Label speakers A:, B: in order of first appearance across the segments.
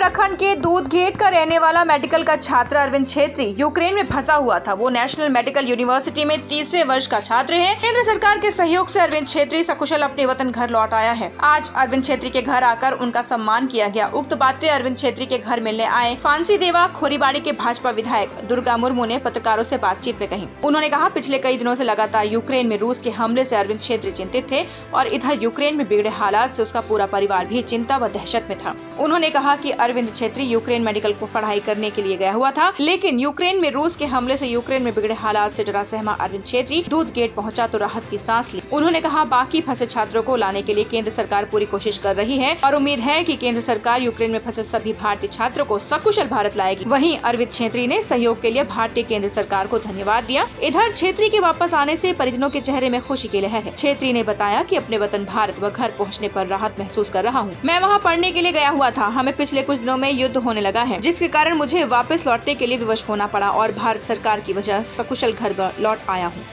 A: प्रखंड के दूधगेट का रहने वाला मेडिकल का छात्र अरविंद छेत्री यूक्रेन में फंसा हुआ था। वो नेशनल मेडिकल यूनिवर्सिटी में तीसरे वर्ष का छात्र है। केंद्र सरकार के सहयोग से अरविंद छेत्री सकुशल अपने वतन घर लौट आया है। आज अरविंद छेत्री के घर आकर उनका सम्मान किया गया। उक्त बातें अरविंद छेत्री के घर मिलने आए फांसीदेवा खोरीबाड़ी के भाजपा विधायक दुर्गा मुर्मू ने पत्रकारों से बातचीत में कही। उन्होंने कहा, पिछले कई दिनों से लगातार यूक्रेन में रूस के हमले से अरविंद छेत्री चिंतित थे और इधर यूक्रेन में बिगड़े हालात से उसका पूरा परिवार भी चिंता व दहशत में था। उन्होंने कहा कि अरविंद छेत्री यूक्रेन मेडिकल को पढ़ाई करने के लिए गया हुआ था, लेकिन यूक्रेन में रूस के हमले से यूक्रेन में बिगड़े हालात से डरा सहमा अरविंद छेत्री दूधगेट पहुंचा तो राहत की सांस ली। उन्होंने कहा, बाकी फंसे छात्रों को लाने के लिए केंद्र सरकार पूरी कोशिश कर रही है और उम्मीद है कि केंद्र सरकार यूक्रेन में फंसे सभी भारतीय छात्रों को सकुशल भारत लाएगी। वहीं अरविंद छेत्री ने सहयोग के लिए भारतीय केंद्र सरकार को धन्यवाद दिया। इधर छेत्री के वापस आने से परिजनों के चेहरे में खुशी की लहर है। छेत्री ने बताया कि अपने वतन भारत व घर पहुंचने पर राहत महसूस कर रहा हूं। मैं वहां पढ़ने के लिए गया हुआ था। हमें पिछले कुछ दिनों में युद्ध होने लगा है, जिसके कारण मुझे वापस लौटने के लिए विवश होना पड़ा और भारत सरकार की वजह सकुशल घर लौट आया हूँ।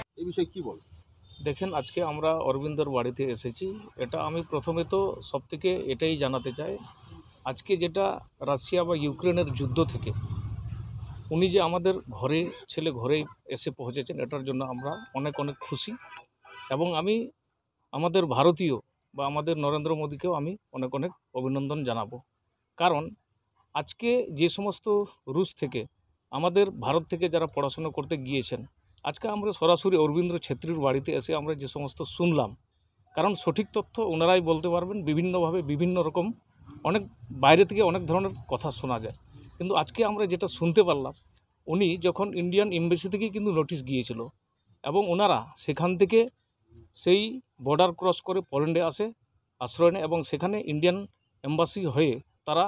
B: देखें आज के আমরা অরবিন্দর বাড়িতে এসেছি। এটা আমি প্রথমে তো সবথেকে এটাই জানাতে চাই, আজকে যেটা রাশিয়া বা ইউক্রেনের যুদ্ধ থেকে উনি যে আমাদের ঘরে ছেলে ঘরে এসে পৌঁছেছেন, এটার জন্য আমরা অনেক অনেক খুশি। এবং আমি আমাদের ভারতীয় বা আমাদের নরেন্দ্র মোদীকেও আমি অনেক অনেক অভিনন্দন জানাবো। কারণ আজকে যে সমস্ত রুশ থেকে আমাদের ভারত থেকে যারা পড়াশোনা করতে গিয়েছেন, আজকে আমরা সরাসরি অরবিন্দ ছেত্রীর বাড়িতে এসে আমরা যে সমস্ত শুনলাম, কারণ সঠিক তথ্য ওনারাই বলতে পারবেন। বিভিন্নভাবে বিভিন্ন রকম অনেক বাইরে থেকে অনেক ধরনের কথা শোনা যায়, কিন্তু আজকে আমরা যেটা শুনতে পারলাম, উনি যখন ইন্ডিয়ান এমবাসি থেকে কিন্তু নোটিশ গিয়েছিল এবং ওনারা সেখান থেকে সেই বর্ডার ক্রস করে পোল্যান্ডে আসে আশ্রয় নেয় এবং সেখানে ইন্ডিয়ান এমবাসি হয়ে তারা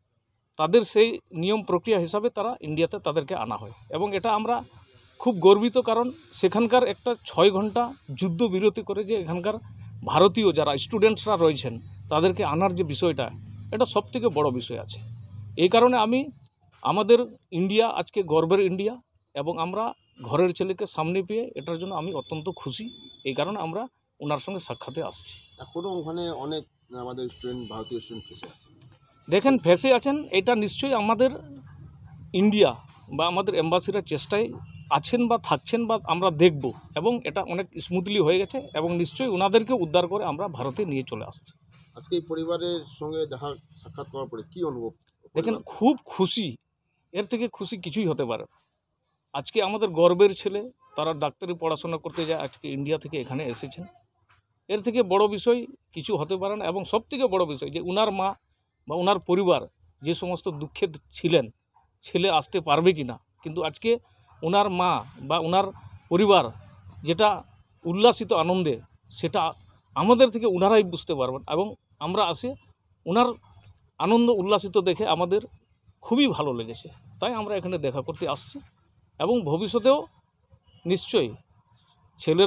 B: তাদের সেই নিয়ম প্রক্রিয়া হিসাবে তারা ইন্ডিয়াতে তাদেরকে আনা হয়। এবং এটা আমরা খুব গর্বিত, কারণ সেখানকার একটা 6 ঘন্টা যুদ্ধ বিরতি করে যে এখানকার ভারতীয় যারা স্টুডেন্টসরা রয়েছেন তাদেরকে আনার যে বিষয়টা, এটা সবথেকে বড় বিষয় আছে। এই কারণে আমি আমাদের ইন্ডিয়া আজকে গর্বের ইন্ডিয়া এবং আমরা ঘরের ছেলেকে সামনে পেয়ে এটার জন্য আমি অত্যন্ত খুশি। এই কারণে আমরা ওনার সঙ্গে সাক্ষাতে আসছি।
C: এখনও ওখানে অনেক আমাদের স্টুডেন্ট ভারতীয় স্টুডেন্ট ফেসে আছে।
B: দেখেন ফেসে আছেন, এটা নিশ্চয়ই আমাদের ইন্ডিয়া বা আমাদের এম্বাসিরা চেষ্টায় আছেন বা থাকছেন বা আমরা দেখব, এবং এটা অনেক স্মুথলি হয়ে গেছে এবং নিশ্চয়ই ওনাদেরকে উদ্ধার করে আমরা ভারতে নিয়ে চলে আসছি।
C: আজকে এই পরিবারের সঙ্গে সাক্ষাৎ করার পরে কী অনুভব?
B: দেখেন খুব খুশি, এর থেকে খুশি কিছুই হতে পারে। আজকে আমাদের গর্বের ছেলে, তারা ডাক্তারি পড়াশোনা করতে যায়, আজকে ইন্ডিয়া থেকে এখানে এসেছেন। এর থেকে বড় বিষয় কিছু হতে পারে না। এবং সবথেকে বড় বিষয় যে ওনার মা বা ওনার পরিবার যে সমস্ত দুঃখে ছিলেন ছেলে আসতে পারবে কি না, কিন্তু আজকে ওনার মা বা ওনার পরিবার যেটা উল্লাসিত আনন্দে, সেটা আমাদের থেকে ওনারাই বুঝতে পারবেন। এবং আমরা আসে ওনার আনন্দ উল্লাসিত দেখে আমাদের খুবই ভালো লেগেছে, তাই আমরা এখানে দেখা করতে আসছি। এবং ভবিষ্যতেও নিশ্চয়ই ছেলের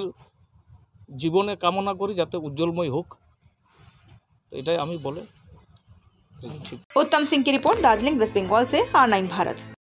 B: জীবনে কামনা করি যাতে উজ্জ্বলময় হোক, তো এটাই আমি বলে।
A: उत्तम सिंह की रिपोर्ट, दार्जिलिंग वेस्ट बंगाल से R9 भारत।